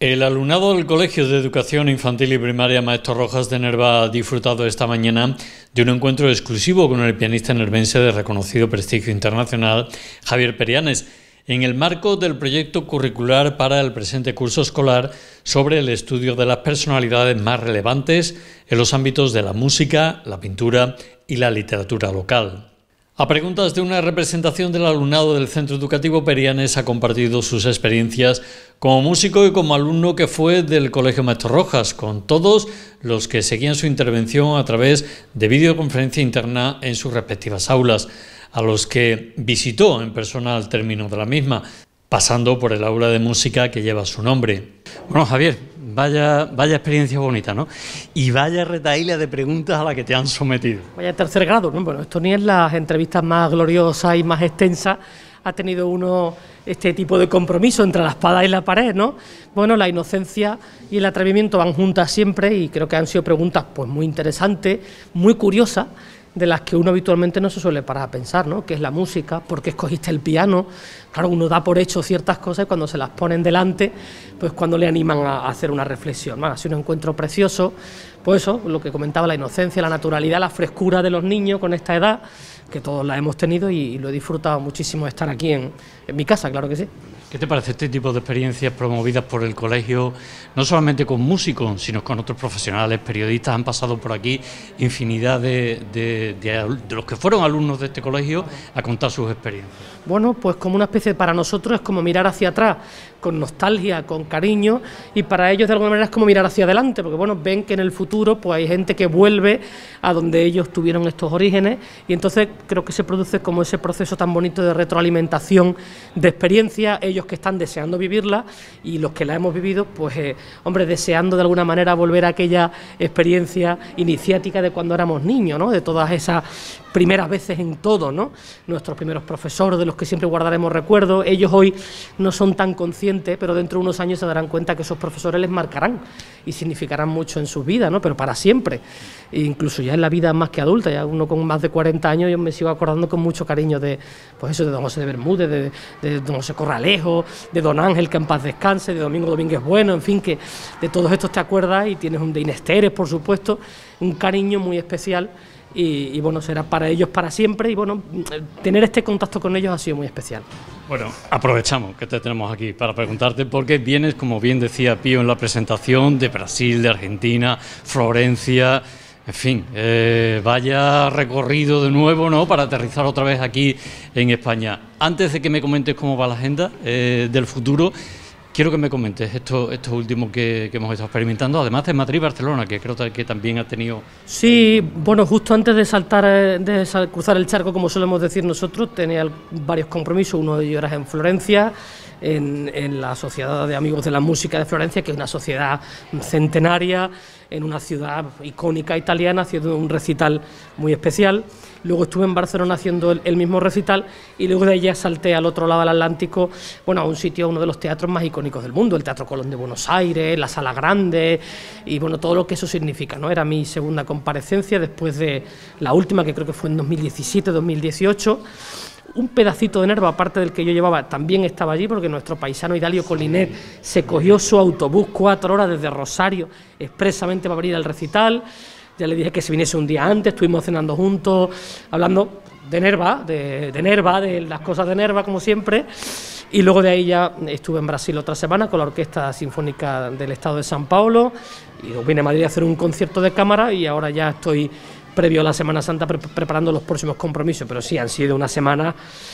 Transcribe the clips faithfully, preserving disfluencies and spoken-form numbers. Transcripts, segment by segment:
El alumnado del Colegio de Educación Infantil y Primaria Maestro Rojas de Nerva ha disfrutado esta mañana de un encuentro exclusivo con el pianista nervense de reconocido prestigio internacional, Javier Perianes, en el marco del proyecto curricular para el presente curso escolar sobre el estudio de las personalidades más relevantes en los ámbitos de la música, la pintura y la literatura local. A preguntas de una representación del alumnado del Centro Educativo, Perianes ha compartido sus experiencias como músico y como alumno que fue del Colegio Maestro Rojas, con todos los que seguían su intervención a través de videoconferencia interna en sus respectivas aulas, a los que visitó en persona al término de la misma, pasando por el aula de música que lleva su nombre. Bueno, Javier, vaya, vaya experiencia bonita, ¿no? Y vaya retahíla de preguntas a la que te han sometido. Vaya tercer grado, ¿no? Bueno, esto ni es las entrevistas más gloriosas y más extensas. Ha tenido uno este tipo de compromiso entre la espada y la pared, ¿no? Bueno, la inocencia y el atrevimiento van juntas siempre y creo que han sido preguntas pues muy interesantes, muy curiosas, de las que uno habitualmente no se suele parar a pensar, ¿no? ¿Qué es la música? ¿Por qué escogiste el piano? Claro, uno da por hecho ciertas cosas y cuando se las ponen delante, pues cuando le animan a hacer una reflexión, ¿no? Ha sido un encuentro precioso, pues eso, lo que comentaba, la inocencia, la naturalidad, la frescura de los niños con esta edad, que todos la hemos tenido y, y lo he disfrutado muchísimo estar aquí en, en mi casa, claro que sí. ¿Qué te parece este tipo de experiencias promovidas por el colegio, no solamente con músicos, sino con otros profesionales, periodistas? Han pasado por aquí infinidad de, de, de, de los que fueron alumnos de este colegio a contar sus experiencias. Bueno, pues como una especie, para nosotros es como mirar hacia atrás, con nostalgia, con cariño, y para ellos de alguna manera es como mirar hacia adelante, porque bueno, ven que en el futuro pues hay gente que vuelve a donde ellos tuvieron estos orígenes, y entonces creo que se produce como ese proceso tan bonito de retroalimentación de experiencia, ellos que están deseando vivirla y los que la hemos vivido, pues eh, hombre, deseando de alguna manera volver a aquella experiencia iniciática de cuando éramos niños, ¿no? De todas esas primeras veces en todo, ¿no? Nuestros primeros profesores, de los que siempre guardaremos recuerdos, ellos hoy no son tan conscientes, pero dentro de unos años se darán cuenta que esos profesores les marcarán y significarán mucho en sus vidas, ¿no? Pero para siempre, e incluso ya en la vida más que adulta, ya uno con más de cuarenta años, yo me sigo acordando con mucho cariño de, pues eso, de don José de Bermúdez, de, de don José Corralejo, de don Ángel, que en paz descanse, de Domingo Domínguez Bueno, en fin, que de todos estos te acuerdas y tienes un de Inés Teres, por supuesto, un cariño muy especial. Y, y bueno, será para ellos para siempre y bueno, tener este contacto con ellos ha sido muy especial. Bueno, aprovechamos que te tenemos aquí para preguntarte porque vienes, como bien decía Pío en la presentación, de Brasil, de Argentina, Florencia, en fin, eh, vaya recorrido de nuevo, ¿no?, para aterrizar otra vez aquí en España. Antes de que me comentes cómo va la agenda eh, del futuro, quiero que me comentes esto, esto último que, que hemos estado experimentando, además de Madrid y Barcelona, que creo que también ha tenido... Sí, bueno, justo antes de saltar, de sal, cruzar el charco, como solemos decir nosotros, tenía varios compromisos, uno de ellos era en Florencia, en, en la Sociedad de Amigos de la Música de Florencia, que es una sociedad centenaria, en una ciudad icónica italiana, haciendo un recital muy especial. Luego estuve en Barcelona haciendo el, el mismo recital y luego de ahí ya salté al otro lado del Atlántico, bueno, a un sitio, a uno de los teatros más icónicos del mundo, el Teatro Colón de Buenos Aires, la Sala Grande y bueno, todo lo que eso significa, ¿no? Era mi segunda comparecencia después de la última, que creo que fue en dos mil diecisiete, dos mil dieciocho. Un pedacito de Nerva, aparte del que yo llevaba, también estaba allí porque nuestro paisano Idalio Colinet se cogió su autobús cuatro horas desde Rosario expresamente para venir al recital. Ya le dije que se viniese un día antes, estuvimos cenando juntos, hablando de Nerva, de, de Nerva, de las cosas de Nerva, como siempre. Y luego de ahí ya estuve en Brasil otra semana con la Orquesta Sinfónica del Estado de San Paulo. Y luego vine a Madrid a hacer un concierto de cámara y ahora ya estoy, previo a la Semana Santa, pre preparando los próximos compromisos. Pero sí, han sido una semana,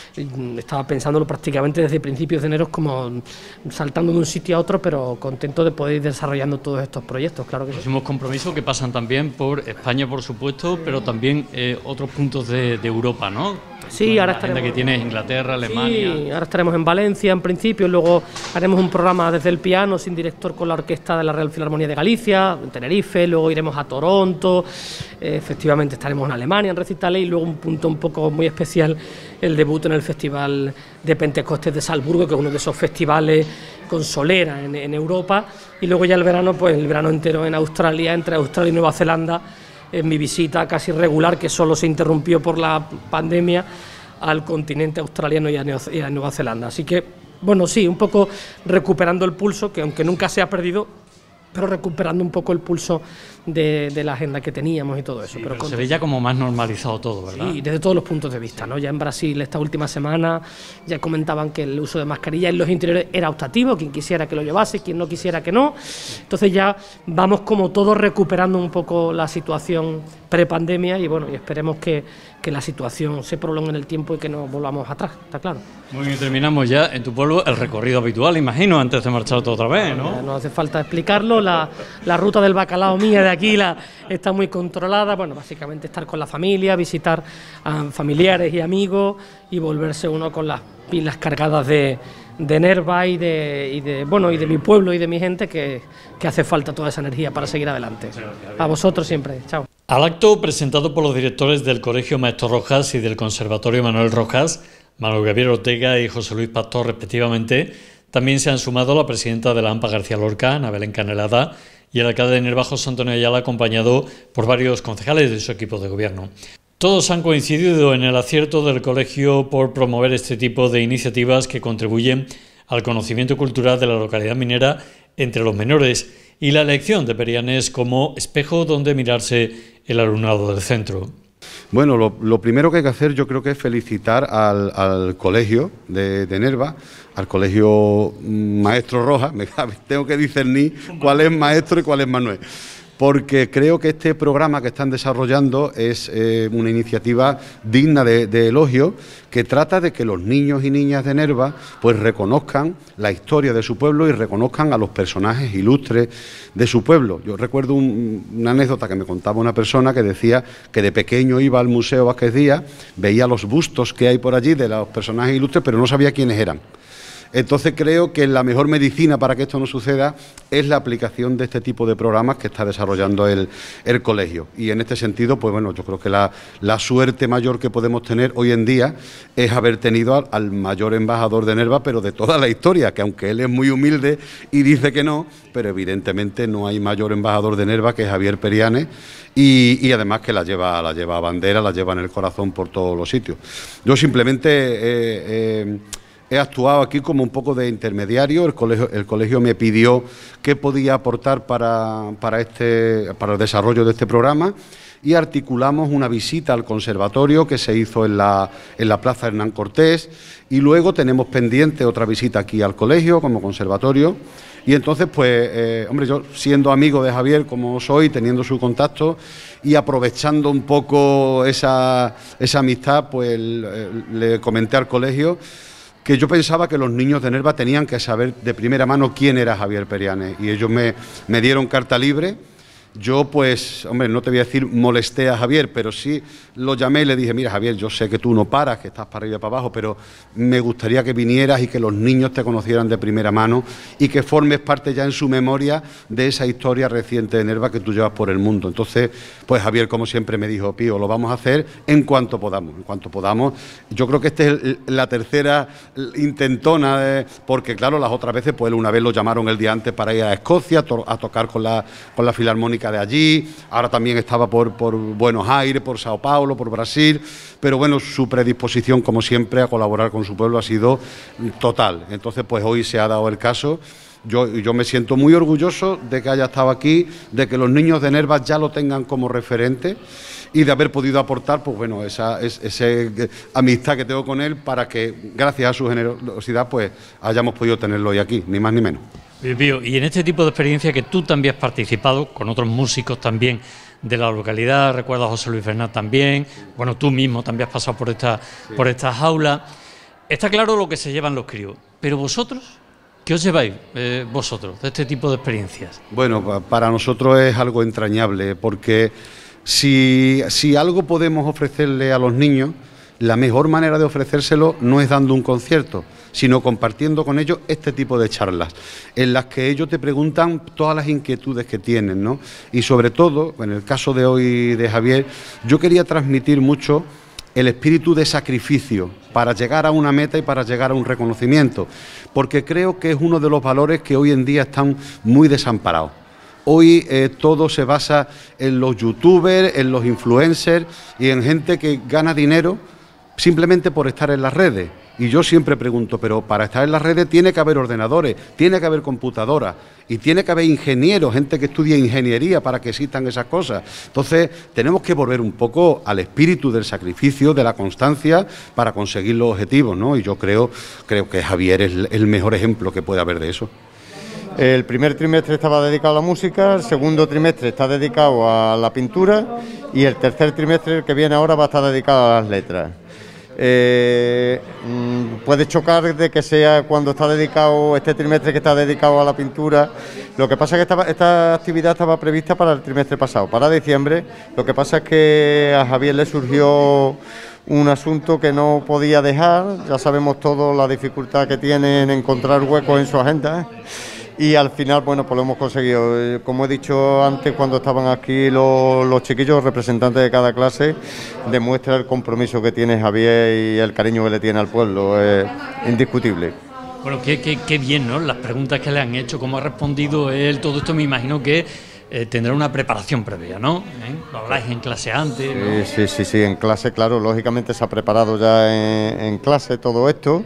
estaba pensándolo prácticamente desde principios de enero, como saltando de un sitio a otro, pero contento de poder ir desarrollando todos estos proyectos, claro que sí. Próximos compromisos que pasan también por España, por supuesto, pero también eh, otros puntos de, de Europa, ¿no? Sí, ahora estaremos... que tiene Inglaterra, Alemania... Sí, ahora estaremos en Valencia, en principio, luego haremos un programa desde el piano, sin director, con la Orquesta de la Real Filarmonía de Galicia, en Tenerife, luego iremos a Toronto, eh, efectivamente estaremos en Alemania, en recitales, y luego un punto un poco muy especial, el debut en el Festival de Pentecostés de Salzburgo, que es uno de esos festivales con solera en, en Europa, y luego ya el verano, pues el verano entero en Australia, entre Australia y Nueva Zelanda, en mi visita casi regular, que solo se interrumpió por la pandemia, al continente australiano y a Nueva Zelanda. Así que Bueno, sí, un poco recuperando el pulso, que aunque nunca se ha perdido, pero recuperando un poco el pulso de, de la agenda que teníamos y todo eso. Sí, pero pero con... se ve ya como más normalizado todo, ¿verdad? Sí, desde todos los puntos de vista, ¿no? Ya en Brasil esta última semana ya comentaban que el uso de mascarilla en los interiores era optativo, quien quisiera que lo llevase, quien no quisiera que no. Entonces ya vamos como todos recuperando un poco la situación prepandemia y bueno, y esperemos que, que la situación se prolongue en el tiempo y que no volvamos atrás, está claro. Muy bien, terminamos ya en tu pueblo el recorrido habitual, imagino, antes de marchar otra vez, ¿no? No hace falta explicarlo, la, la ruta del bacalao mía de aquí la, está muy controlada, bueno, básicamente estar con la familia, visitar a familiares y amigos y volverse uno con las pilas cargadas de, de Nerva y de, y de, bueno, y de mi pueblo y de mi gente, que, que hace falta toda esa energía para seguir adelante. A vosotros siempre, chao. Al acto presentado por los directores del Colegio Maestro Rojas y del Conservatorio Manuel Rojas, Manuel Gabriel Ortega y José Luis Pastor, respectivamente, también se han sumado la presidenta de la AMPA García Lorca, Ana Belén Canelada, y el alcalde de Nerva, José Antonio Ayala, acompañado por varios concejales de su equipo de gobierno. Todos han coincidido en el acierto del colegio por promover este tipo de iniciativas que contribuyen al conocimiento cultural de la localidad minera entre los menores y la elección de Perianes como espejo donde mirarse el alumnado del centro. Bueno, lo, lo primero que hay que hacer yo creo que es felicitar al, al colegio de, de Nerva, al colegio Maestro Rojas, me, tengo que discernir cuál es maestro y cuál es Manuel, porque creo que este programa que están desarrollando es eh, una iniciativa digna de, de elogio, que trata de que los niños y niñas de Nerva pues reconozcan la historia de su pueblo y reconozcan a los personajes ilustres de su pueblo. Yo recuerdo un, una anécdota que me contaba una persona que decía que de pequeño iba al Museo Vázquez Díaz, veía los bustos que hay por allí de los personajes ilustres, pero no sabía quiénes eran. Entonces creo que la mejor medicina para que esto no suceda es la aplicación de este tipo de programas que está desarrollando el, el colegio. Y en este sentido, pues bueno, yo creo que la, la suerte mayor que podemos tener hoy en día es haber tenido al, al mayor embajador de Nerva, pero de toda la historia, que aunque él es muy humilde y dice que no, pero evidentemente no hay mayor embajador de Nerva que Javier Perianes, y, y además que la lleva, la lleva a bandera, la lleva en el corazón por todos los sitios. Yo simplemente... Eh, eh, He actuado aquí como un poco de intermediario. El colegio, el colegio me pidió qué podía aportar para, para, este, para el desarrollo de este programa y articulamos una visita al conservatorio que se hizo en la, en la Plaza Hernán Cortés y luego tenemos pendiente otra visita aquí al colegio como conservatorio. Y entonces, pues, eh, hombre, yo siendo amigo de Javier como soy, teniendo su contacto y aprovechando un poco esa, esa amistad, pues le, le comenté al colegio que yo pensaba que los niños de Nerva tenían que saber de primera mano quién era Javier Perianes y ellos me, me dieron carta libre. Yo, pues, hombre, no te voy a decir molesté a Javier, pero sí lo llamé y le dije, mira, Javier, yo sé que tú no paras, que estás para arriba y para abajo, pero me gustaría que vinieras y que los niños te conocieran de primera mano y que formes parte ya en su memoria de esa historia reciente de Nerva que tú llevas por el mundo. Entonces, pues Javier, como siempre, me dijo, Pío, lo vamos a hacer en cuanto podamos, en cuanto podamos. Yo creo que esta es la tercera intentona, de, porque claro, las otras veces, pues una vez lo llamaron el día antes para ir a Escocia, to a tocar con la, con la Filarmónica de allí, ahora también estaba por, por Buenos Aires, por Sao Paulo, por Brasil, pero bueno, su predisposición, como siempre, a colaborar con su pueblo ha sido total. Entonces, pues hoy se ha dado el caso. Yo, yo me siento muy orgulloso de que haya estado aquí, de que los niños de Nerva ya lo tengan como referente y de haber podido aportar, pues bueno, esa, esa, esa amistad que tengo con él para que, gracias a su generosidad, pues hayamos podido tenerlo hoy aquí, ni más ni menos. Pío, y en este tipo de experiencia que tú también has participado, con otros músicos también de la localidad, recuerdo a José Luis Fernández también, bueno, tú mismo también has pasado por esta, sí. por estas aulas, está claro lo que se llevan los críos, pero vosotros, ¿qué os lleváis eh, vosotros de este tipo de experiencias? Bueno, para nosotros es algo entrañable, porque si, si algo podemos ofrecerle a los niños, la mejor manera de ofrecérselo no es dando un concierto, sino compartiendo con ellos este tipo de charlas, en las que ellos te preguntan todas las inquietudes que tienen, ¿no? Y sobre todo, en el caso de hoy de Javier, yo quería transmitir mucho el espíritu de sacrificio para llegar a una meta y para llegar a un reconocimiento, porque creo que es uno de los valores que hoy en día están muy desamparados. Hoy eh, todo se basa en los youtubers, en los influencers y en gente que gana dinero simplemente por estar en las redes. Y yo siempre pregunto, pero para estar en las redes tiene que haber ordenadores, tiene que haber computadoras y tiene que haber ingenieros, gente que estudia ingeniería para que existan esas cosas. Entonces, tenemos que volver un poco al espíritu del sacrificio, de la constancia para conseguir los objetivos, ¿no? Y yo creo, creo que Javier es el mejor ejemplo que puede haber de eso. El primer trimestre estaba dedicado a la música, el segundo trimestre está dedicado a la pintura y el tercer trimestre, el que viene ahora, va a estar dedicado a las letras. Eh, puede chocar de que sea cuando está dedicado, este trimestre que está dedicado a la pintura. Lo que pasa es que esta, esta actividad estaba prevista para el trimestre pasado, para diciembre. Lo que pasa es que a Javier le surgió un asunto que no podía dejar. Ya sabemos todos la dificultad que tiene en encontrar huecos en su agenda, ¿eh? Y al final, bueno, pues lo hemos conseguido. Como he dicho antes, cuando estaban aquí los, los chiquillos, representantes de cada clase, demuestra el compromiso que tiene Javier y el cariño que le tiene al pueblo, es indiscutible. Bueno, qué, qué, qué bien, ¿no? Las preguntas que le han hecho, cómo ha respondido él, todo esto me imagino que eh, tendrá una preparación previa, ¿no? ¿Eh? Lo habláis en clase antes, ¿no? Sí, sí, sí, sí, en clase, claro, lógicamente se ha preparado ya en, en clase todo esto.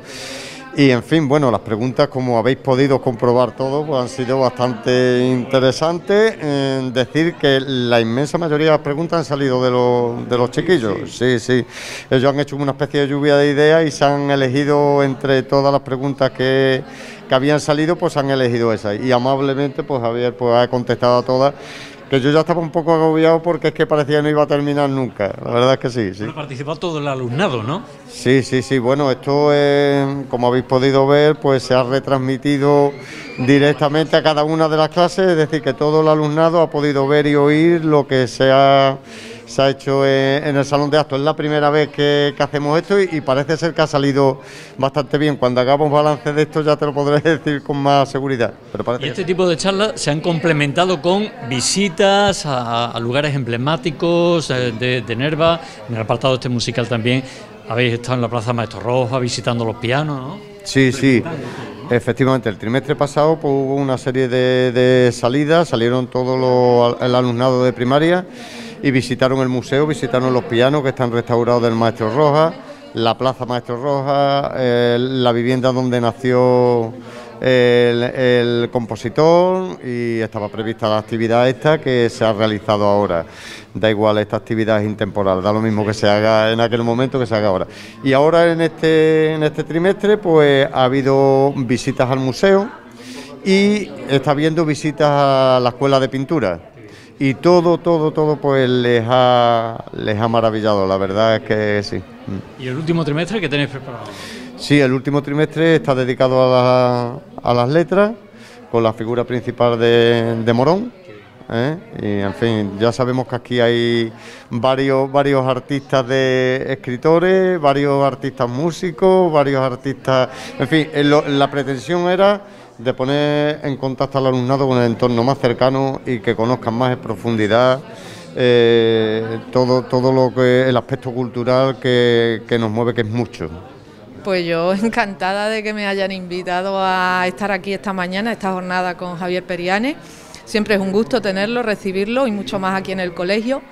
Y en fin, bueno, las preguntas, como habéis podido comprobar todo, pues han sido bastante interesantes. En decir que la inmensa mayoría de las preguntas han salido de los, de los chiquillos. Sí, sí. Ellos han hecho una especie de lluvia de ideas y se han elegido entre todas las preguntas que, que habían salido, pues han elegido esas. Y amablemente, pues Javier pues, ha contestado a todas. Que yo ya estaba un poco agobiado porque es que parecía que no iba a terminar nunca. La verdad es que sí, sí. Bueno, participó todo el alumnado, ¿no? Sí, sí, sí. Bueno, esto, es, como habéis podido ver, pues se ha retransmitido directamente a cada una de las clases, es decir, que todo el alumnado ha podido ver y oír lo que se ha, se ha hecho en, en el salón de actos. Es la primera vez que, que hacemos esto y, y parece ser que ha salido bastante bien. Cuando hagamos balance de esto ya te lo podré decir con más seguridad. Pero parece y este que... tipo de charlas se han complementado con visitas a, a lugares emblemáticos de, de, de Nerva, en el apartado este musical también. Habéis estado en la Plaza Maestro Roja visitando los pianos, ¿no? Sí, sí, efectivamente. El trimestre pasado pues, hubo una serie de, de salidas, salieron todo lo, el alumnado de primaria y visitaron el museo, visitaron los pianos que están restaurados del Maestro Roja, la Plaza Maestro Roja, eh, la vivienda donde nació el, el compositor, y estaba prevista la actividad esta que se ha realizado ahora. Da igual, esta actividad es intemporal, da lo mismo que se haga en aquel momento que se haga ahora. Y ahora en este, en este trimestre pues ha habido visitas al museo y está habiendo visitas a la escuela de pintura. Y todo, todo, todo pues les ha, les ha maravillado, la verdad es que sí. ¿Y el último trimestre qué tenéis preparado? Sí, el último trimestre está dedicado a, la, a las letras, con la figura principal de, de Morón. ¿Eh? Y en fin, ya sabemos que aquí hay varios varios artistas de escritores, varios artistas músicos, varios artistas, en fin, lo, la pretensión era de poner en contacto al alumnado con el entorno más cercano y que conozcan más en profundidad eh, todo todo lo que el aspecto cultural que, que nos mueve, que es mucho. Pues yo encantada de que me hayan invitado a estar aquí esta mañana, esta jornada con Javier Perianes. Siempre es un gusto tenerlo, recibirlo y mucho más aquí en el colegio,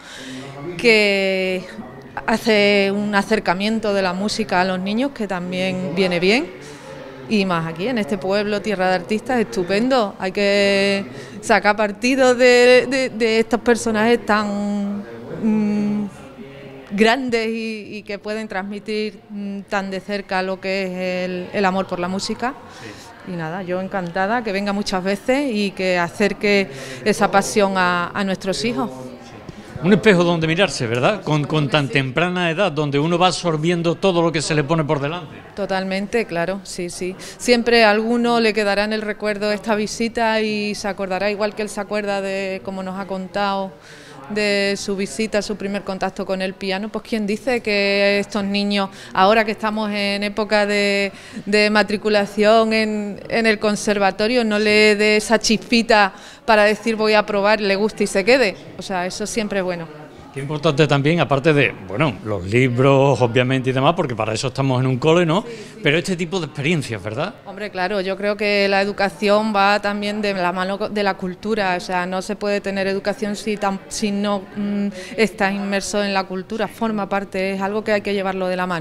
que hace un acercamiento de la música a los niños que también viene bien, y más aquí en este pueblo, tierra de artistas, estupendo. Hay que sacar partido de, de, de estos personajes tan mmm, grandes y, y que pueden transmitir mmm, tan de cerca lo que es el, el amor por la música. Sí. Y nada, yo encantada que venga muchas veces y que acerque esa pasión a, a nuestros hijos. Un espejo donde mirarse, ¿verdad? Con, con tan temprana edad, donde uno va absorbiendo todo lo que se le pone por delante. Totalmente, claro, sí, sí. Siempre a alguno le quedará en el recuerdo esta visita y se acordará, igual que él se acuerda de, como nos ha contado, de su visita, su primer contacto con el piano. Pues quién dice que estos niños, ahora que estamos en época de, de matriculación en, en el conservatorio, no le dé esa chispita para decir voy a probar, le guste y se quede. O sea, eso siempre es bueno. Qué importante también, aparte de, bueno, los libros, obviamente, y demás, porque para eso estamos en un cole, ¿no? Pero este tipo de experiencias, ¿verdad? Hombre, claro, yo creo que la educación va también de la mano de la cultura, o sea, no se puede tener educación si, tan, si no mmm, estás inmerso en la cultura, forma parte, es algo que hay que llevarlo de la mano.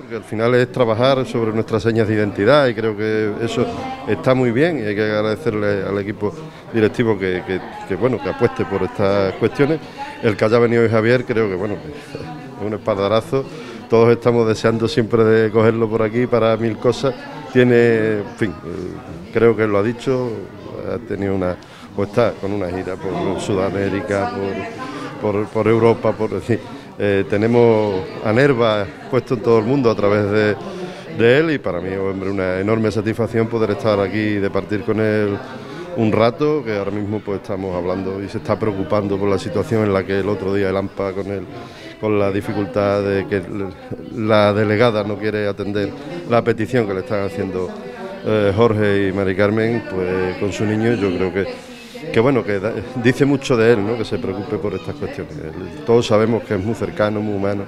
que al final es trabajar sobre nuestras señas de identidad, y creo que eso está muy bien, y hay que agradecerle al equipo directivo que, que, que bueno, que apueste por estas cuestiones. El que haya venido hoy Javier, creo que bueno, es un espaldarazo. Todos estamos deseando siempre de cogerlo por aquí para mil cosas. Tiene, en fin, creo que lo ha dicho, ha tenido una, o está con una gira por Sudamérica, por, por, por Europa, por decir, eh, tenemos a Nerva puesto en todo el mundo a través de, de él, y para mí, hombre, una enorme satisfacción poder estar aquí y de partir con él un rato, que ahora mismo pues estamos hablando y se está preocupando por la situación en la que el otro día el AMPA con él, con la dificultad de que la delegada no quiere atender la petición que le están haciendo eh, Jorge y Mari Carmen, pues con su niño. Yo creo que, que bueno, que da, dice mucho de él, ¿no?, que se preocupe por estas cuestiones. Todos sabemos que es muy cercano, muy humano,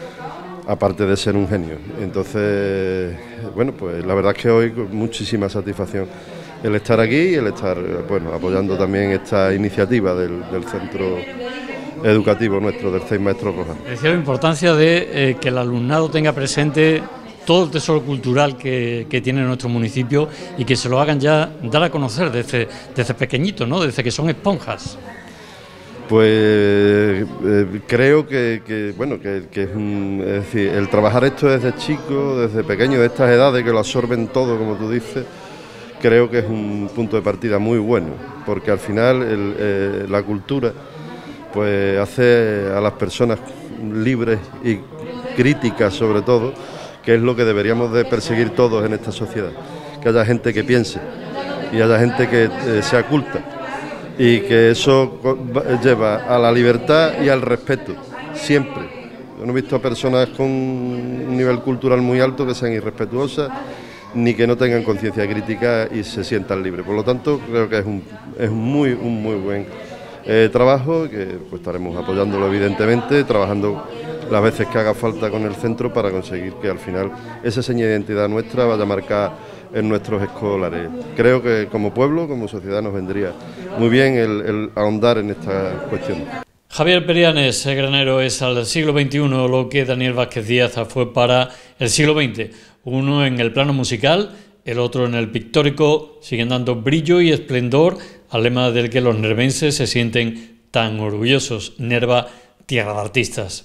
aparte de ser un genio. Entonces, bueno, pues la verdad es que hoy con muchísima satisfacción el estar aquí y el estar, bueno, apoyando también esta iniciativa del, del centro educativo nuestro, del C E I Maestros Rojas. Decía la importancia de eh, que el alumnado tenga presente todo el tesoro cultural que, que tiene nuestro municipio, y que se lo hagan ya dar a conocer desde, desde pequeñito, ¿no?, desde que son esponjas. Pues eh, creo que, que bueno que, que es, un, es decir, el trabajar esto desde chico, desde pequeño, de estas edades que lo absorben todo, como tú dices, creo que es un punto de partida muy bueno, porque al final el, eh, la cultura pues hace a las personas libres y críticas, sobre todo, que es lo que deberíamos de perseguir todos en esta sociedad, que haya gente que piense y haya gente que eh, sea culta, y que eso lleva a la libertad y al respeto, siempre. Yo no he visto a personas con un nivel cultural muy alto que sean irrespetuosas, ni que no tengan conciencia crítica y se sientan libres. Por lo tanto, creo que es un, es muy, un muy buen eh, trabajo, que pues estaremos apoyándolo evidentemente, trabajando las veces que haga falta con el centro para conseguir que al final esa seña de identidad nuestra vaya a marcar en nuestros escolares. Creo que como pueblo, como sociedad, nos vendría muy bien el, el ahondar en esta cuestión. Javier Perianes, el granero, es al siglo veintiuno lo que Daniel Vázquez Díaz fue para el siglo veinte. Uno en el plano musical, el otro en el pictórico, siguen dando brillo y esplendor al lema del que los nervenses se sienten tan orgullosos: Nerva, tierra de artistas.